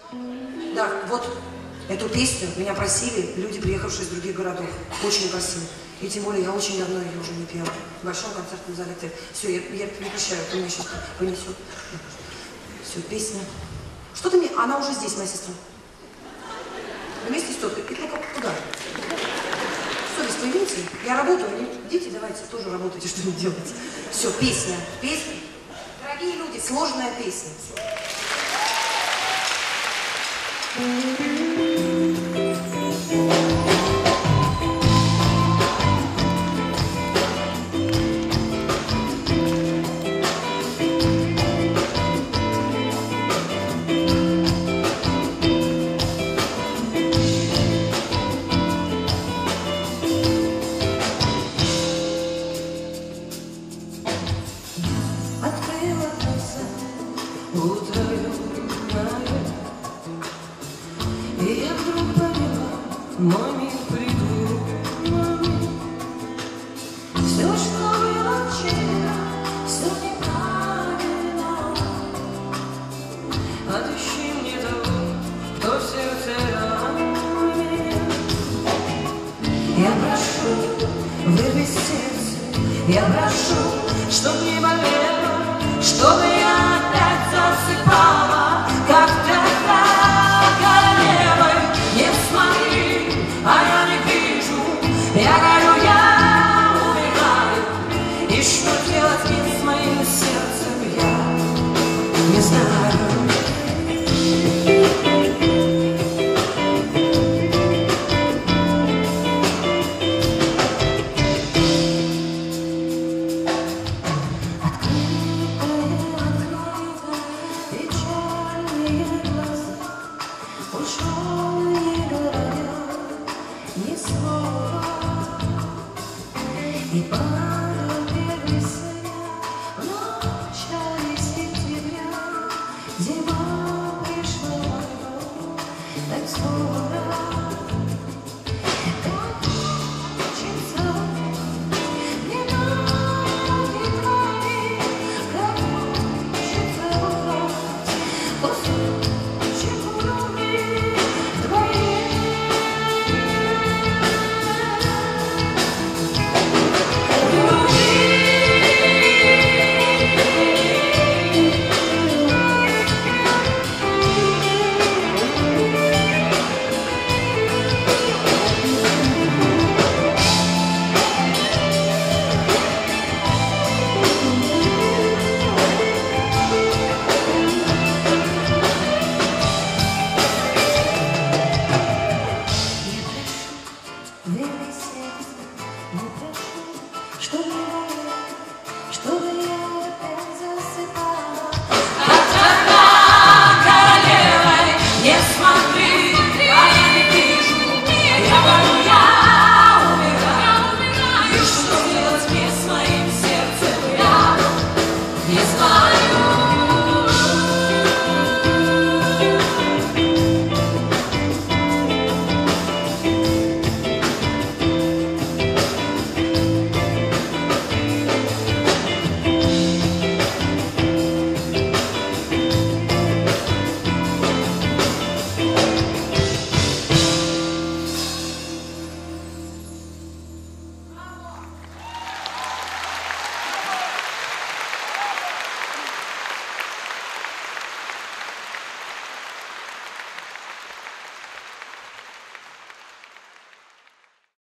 Да, вот эту песню меня просили люди, приехавшие из других городов. Очень просили. И тем более я очень давно ее уже не пела. В большом концертном зале. Все, я прекращаю, ты меня сейчас понесет. Все, песня. Что ты мне... Она уже здесь, моя сестра. Вместе с теткой. И только куда? Совесть вы видите? Я работаю, дети, давайте тоже работайте, что не делаете. Все, песня. Песня. Дорогие люди, сложная песня. Открыла глаза, утро юное, и я вдруг поняла, мой мир придуманный. Все, что было вчера, все неправильно. Отыщи мне того, кто в сердце ранен. Я прошу, вырви сердце, я прошу.